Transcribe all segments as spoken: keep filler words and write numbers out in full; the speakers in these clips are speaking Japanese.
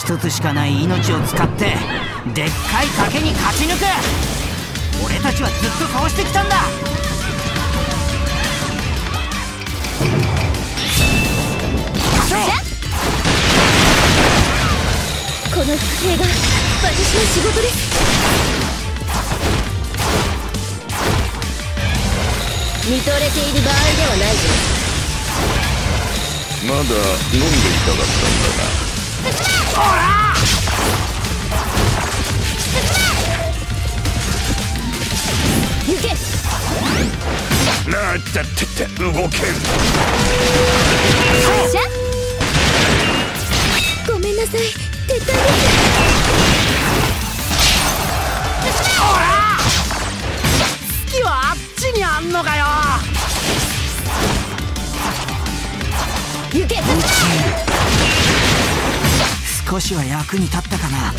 一つしかない命を使ってでっかい賭けに勝ち抜く。俺たちはずっとそうしてきたんだ。 この不平が私の仕事です。見とれている場合ではないぞ。 まだ飲んでいたかったんだな。 おら行け。 なあだってって動けん。 発射。ごめんなさい、撤退です。 おら月はあっちにあんのかよ。 行け。 少しは役に立ったかな。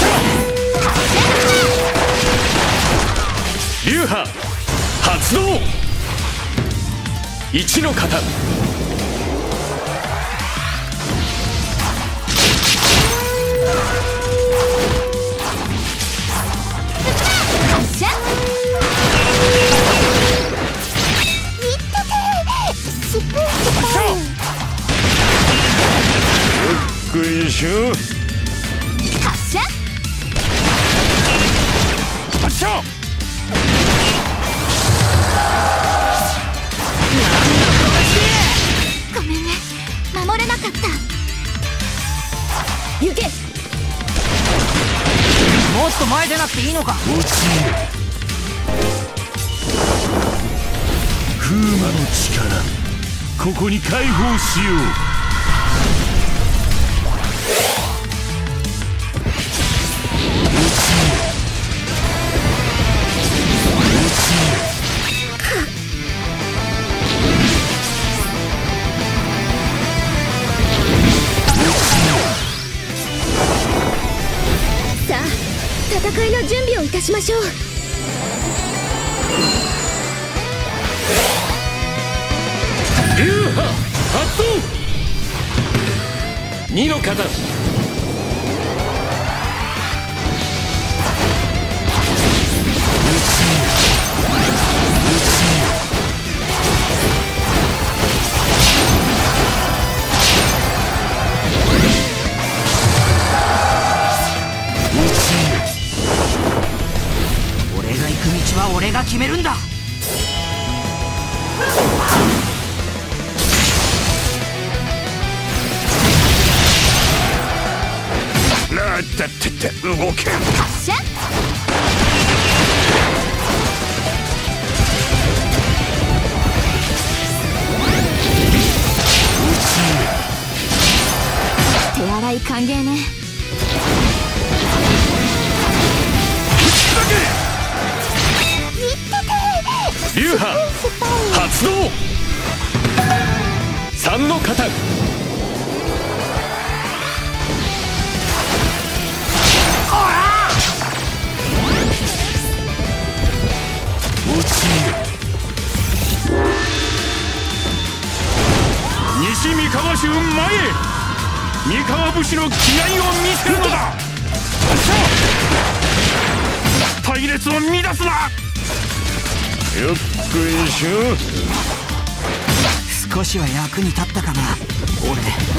流派発動。一の型。 発射。いったてスプーンスパン。 よっこいしょ。 発射。 発射。 ごめんね、守れなかった。行け。 もっと前出なくていいのか。 落ちる。風魔の力、ここに解放しよう。 さあ、戦いの準備をいたしましょう。 流派発動。二の型。 俺が行く道は俺が決めるんだ。 なあだってって動けん。 発射。手洗い歓迎ね。 流派発動。三の型。 落ちる。 西三河衆前へ。三河武士の気概を見せるのだ。隊列を乱すな。 よっこいしょ。 少しは役に立ったかな俺。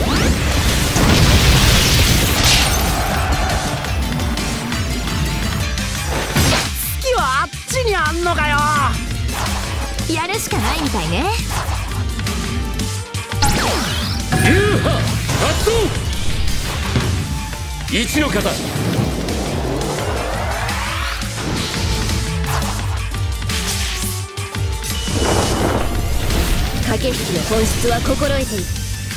月はあっちにあんのかよ。 やるしかないみたいね。 流派発動。一の型。 駆け引きの本質は心得ている。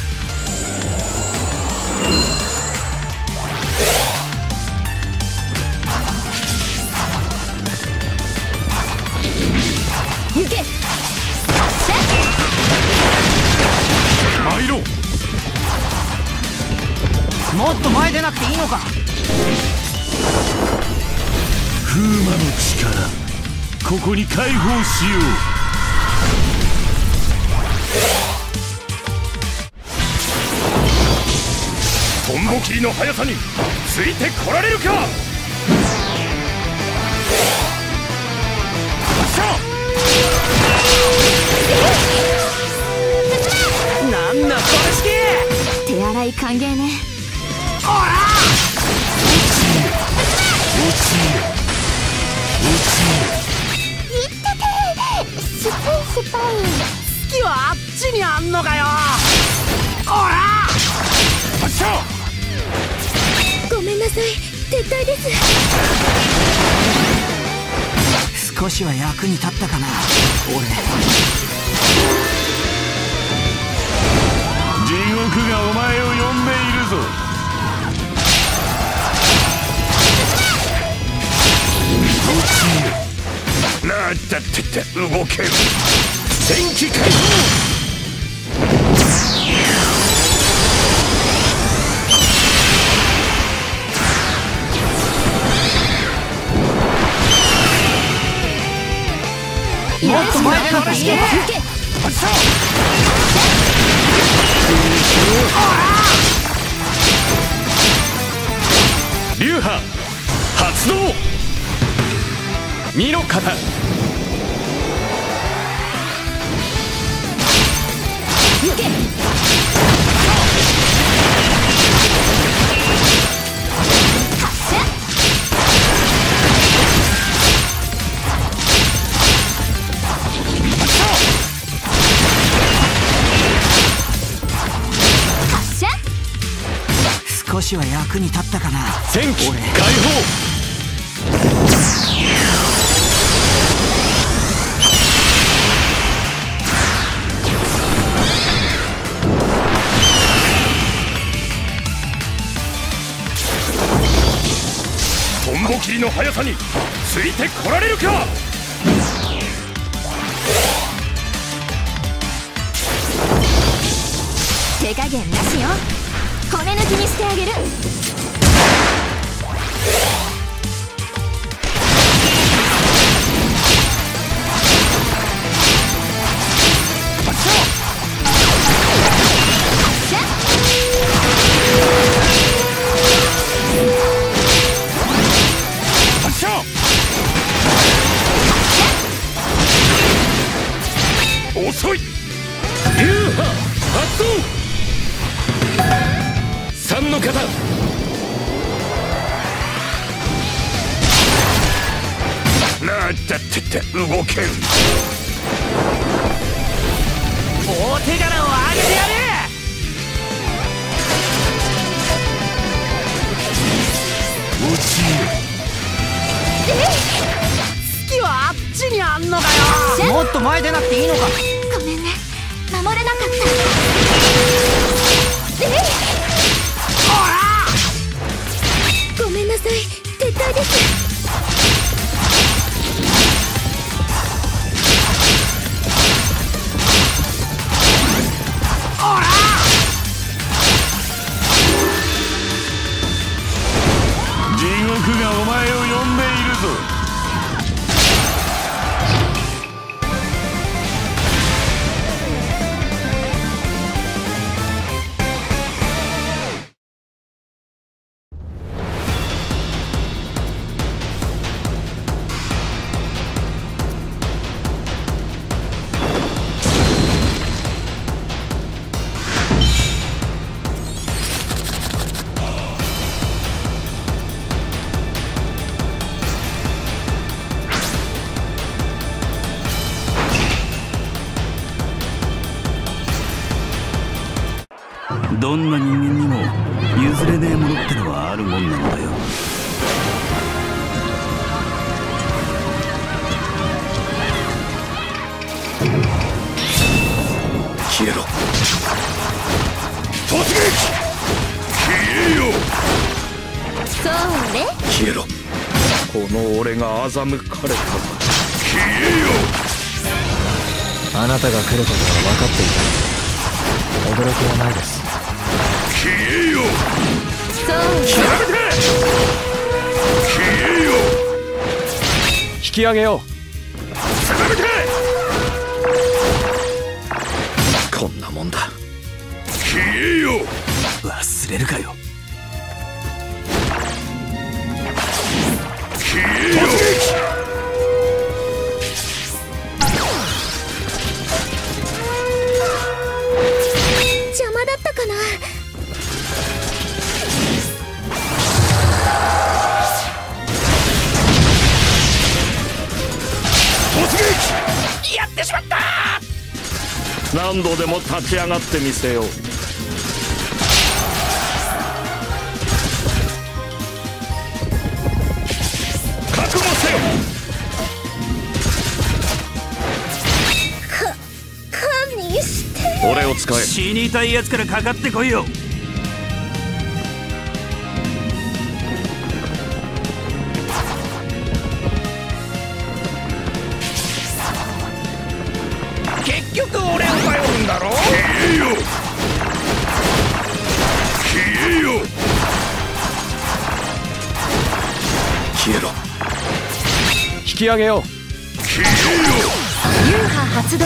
行け。 参ろう。 もっと前出なくていいのか。 風魔の力、ここに解放しよう。トンボボ切りの速さについてこられるか。 なんだこれ式。 手洗い歓迎ね。 おら落ちれいったて失敗失敗。 月はあっちにあんのかよ。おら発射。 ごめんなさい、撤退です。 少しは役に立ったかな俺。 地獄がお前を呼んでいるぞ。 なんだってって動ける。電気解放。 もっと前でこれして発射。流派発動。見ろ肩。 行け。発射。発射。 少しは役に立ったかな戦機俺。 解放。トンボ切りの速さについてこられるか。 手加減なしよ。骨抜きにしてあげる。 発射。 発射。 発射。遅い。流派発動。三の型。なんだってって動ける。 大手柄をあげてやる。 落ち月はあっちにあんのかよ。もっと前出なくていいのか。 ごめんね、守れなかった。えい。ごめんなさい、撤退です。 地獄がお前を呼んでいるぞ。 どんな人間にも譲れねえものってのはあるもんなんだよ。 消えろ。突撃。消えよ。 そうね。 消えろ。この俺が欺かれたか。消えよ。 あなたが来ることは分かっていた。驚きはないです。 消えよ。 そうね。 調べて。消えよ。 引き上げよう。 調べて。こんなもんだ。消えよ。 忘れるかよ。 撃。やってしまった。何度でも立ち上がってみせよう。覚悟せよ。 か神して俺を使え。 死にたいやつからかかってこいよ。 結局俺を頼るんだろ。消えよ消えよ。消えろ。 引き上げよう。 消えよ。 流派発動。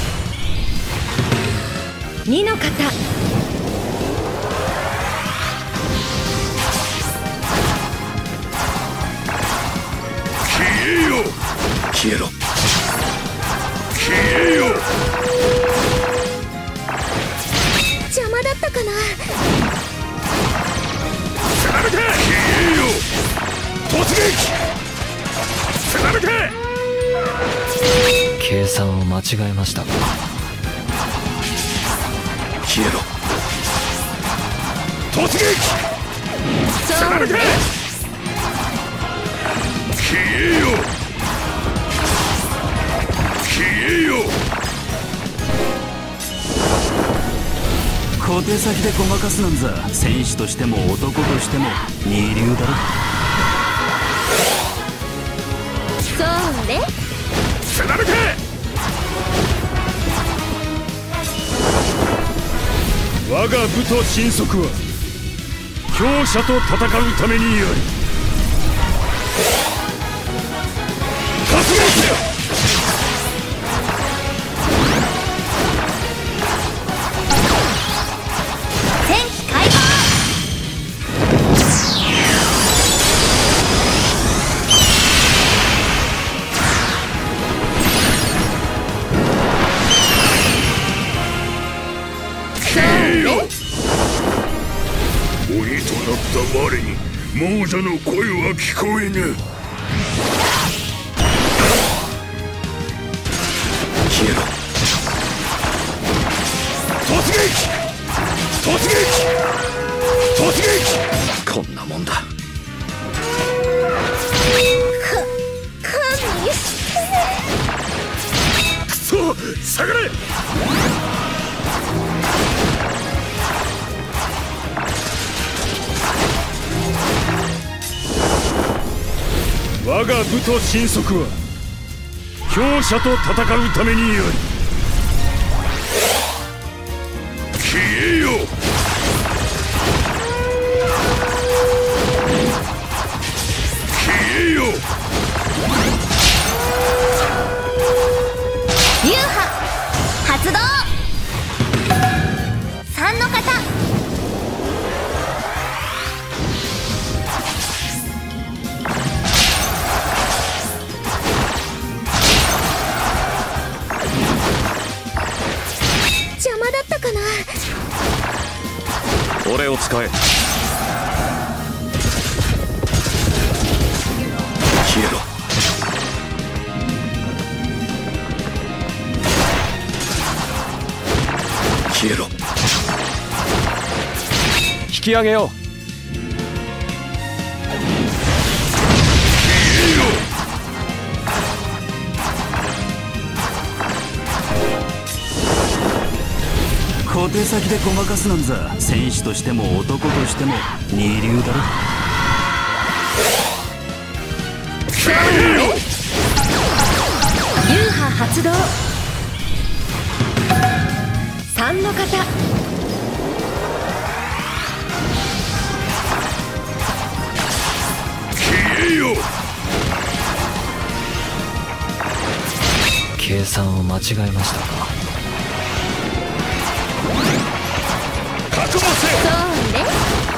二の型。 消えよ消えろ。消えよ。 邪魔だったかな。 貫け。消えよ。突撃。貫け。 計算を間違えましたか。 消えろ。突撃。貫け。消えよ消えよ。 小手先でごまかすなんざ戦士としても男としても二流だろ。 それ貫け。我が部と神速は強者と戦うためにあり。発言せよ。 戦機開放。 鬼となった我に亡者の声は聞こえぬ。消えろ。突撃突撃突撃。こんなもんだ。 か神してくそ下がれ。我が部と神速は強者と戦うためにあり。消えよ消えよ。 流派発動。三の型。邪魔だったかな。 俺を使え。消えろ。消えろ。 引き上げよう。 消えよ。 小手先でごまかすなんざ戦士としても男としても二流だろ。 流派発動。三の型。 消えよ。 計算を間違えましたか。 覚悟せよ。 それ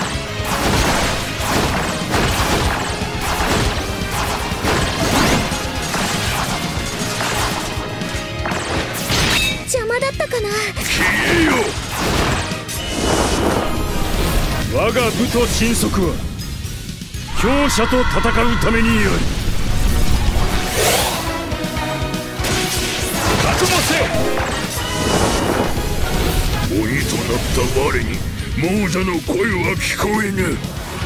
邪魔だったかな。 消えよ。我が部と神速は強者と戦うためにあり。 った我に亡者の声は聞こえぬ。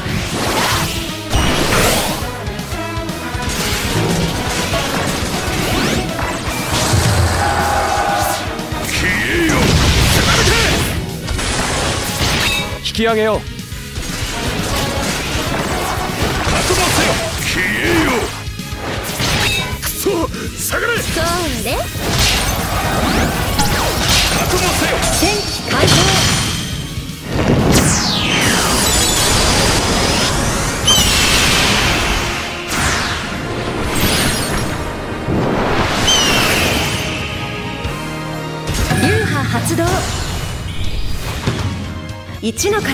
消えよ。 引き上げよう。 消えよ。くそ、下がれ。 それ覚悟せよ。 戦機開放。流派発動。一の型。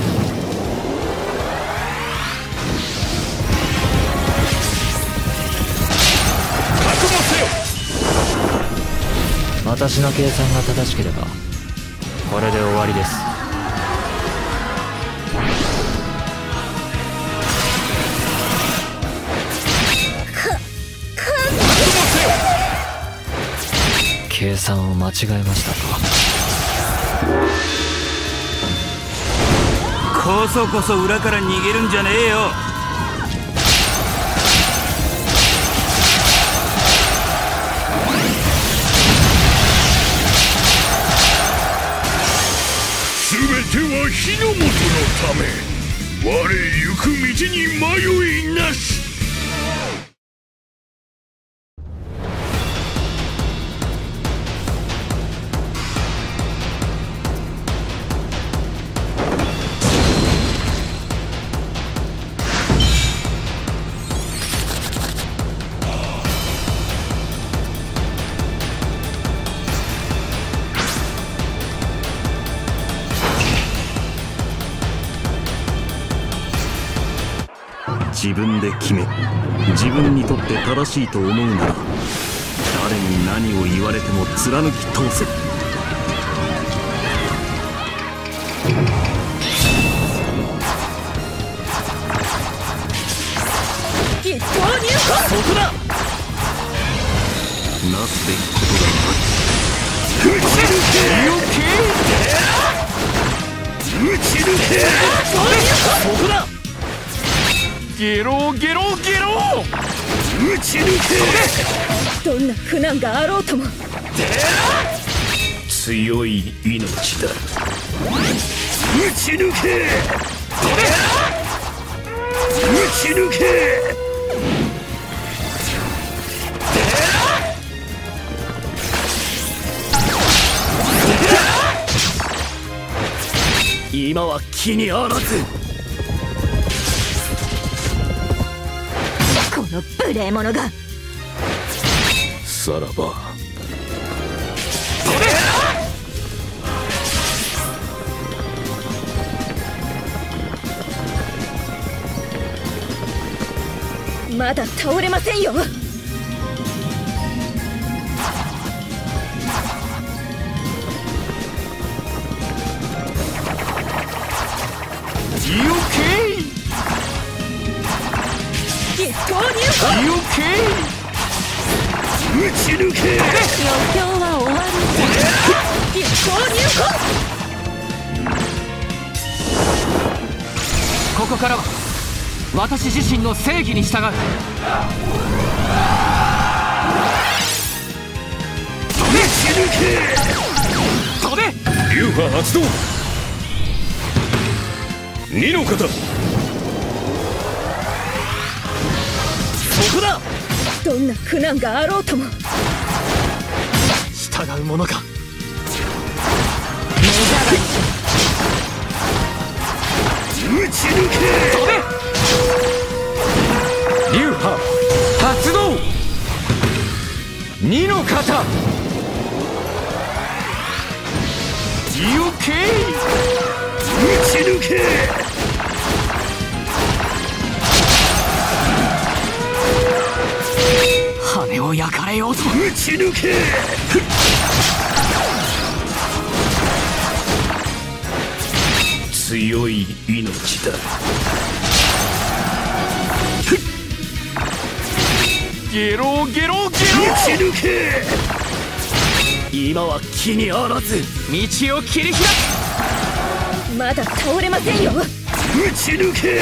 私の計算が正しければこれで終わりです。計算を間違えましたか。 こそこそ裏から逃げるんじゃねえよ。 全ては火の元のため。我行く道に迷いなし。 自分で決め、自分にとって正しいと思うなら、誰に何を言われても貫き通せ。 そこだ。 なすべきことがある。 打ち抜け。打ち抜け。 そこだ。 ゲロゲロゲロ。 打ち抜け。 どんな苦難があろうとも。 強い命だ。打ち抜け。打ち抜け。 今は気にあらず。 この無礼者が。 さらば。 まだ倒れませんよ。 打ち抜け。 余興は終わり。立候入ここからは私自身の正義に従う。 打ち抜け。 飛べ。 流派発動。二の型。 そこだ。 どんな苦難があろうとも。 従うものか。 打ち抜け。 流派発動。二の型。 打ち抜け。 羽を焼かれようと。 打ち抜け。強い命だ。 ゲロゲロゲロ。 打ち抜け。 今は気にあらず道を切り開く。 まだ倒れませんよ。 打ち抜け。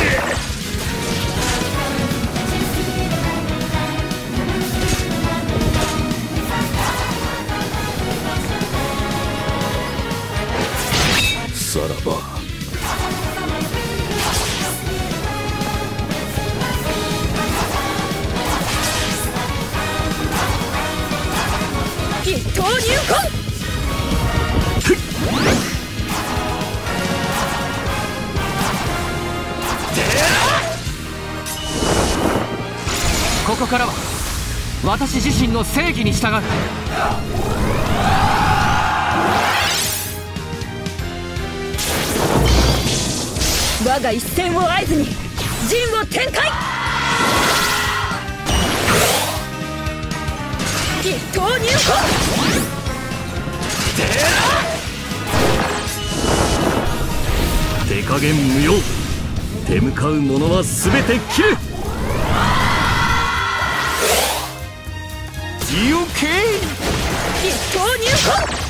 さらば一刀入魂。 ここからは私自身の正義に従う。 我が一戦を合図に陣を展開。一刀入魂。 手加減無用。手向かう者は全て切る。 自由形。 一刀入魂。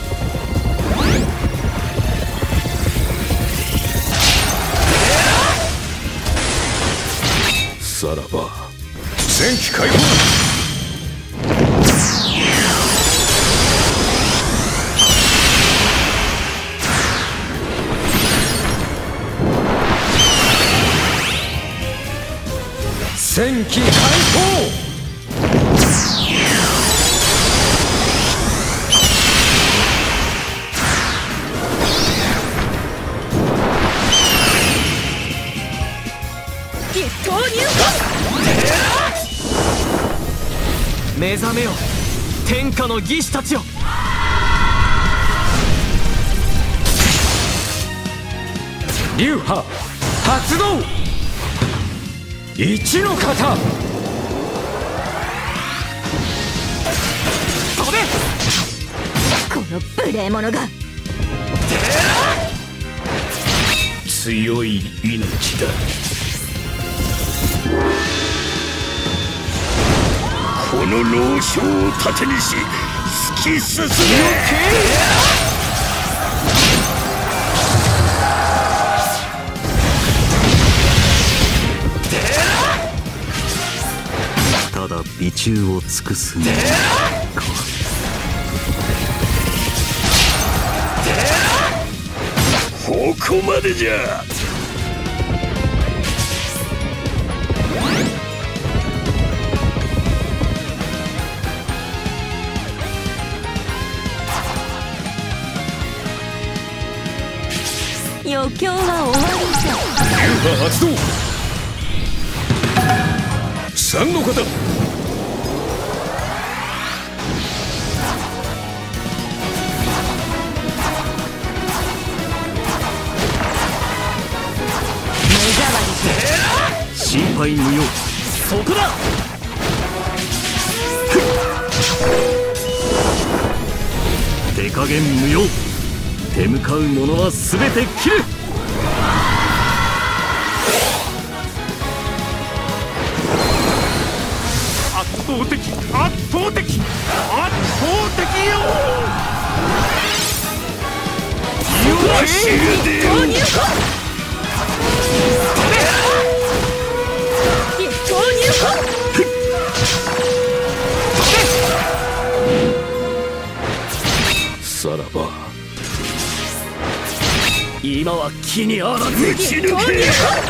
さらば戦機開放。戦機開放。 目覚めよ天下の義士たちよ。 流派発動。一の型。 飛べ。 この無礼者が。 強い命だ。この老将を盾にし突き進め。 ただ美中を尽くすのみ。 ここまでじゃ。 余興は終わりじゃ。 流派発動。三の型。 心配無用。 そこだ。 手加減無用。手向かう者は全て切る。 圧倒的圧倒的圧倒的よ。 わしが出よう。 一刀入魂。 さらば今は気にあらず。 打ち抜け。 飛べ。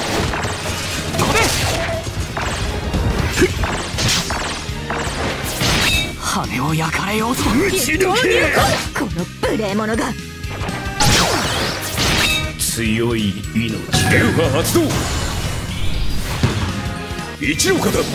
羽を焼かれようと。 打ち抜け。 この無礼者が。 強い命。流派発動。一の型。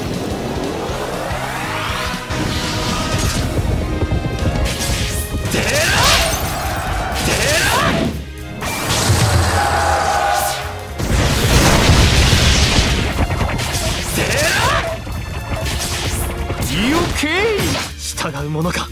従うものか。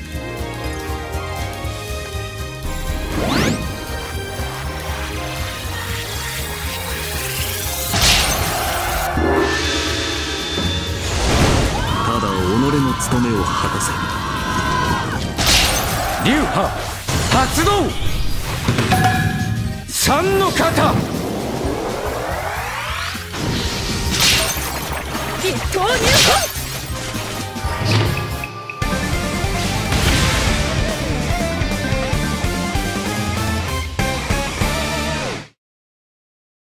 ただ己の務めを果たせ。 流派発動。 三の型一刀入魂。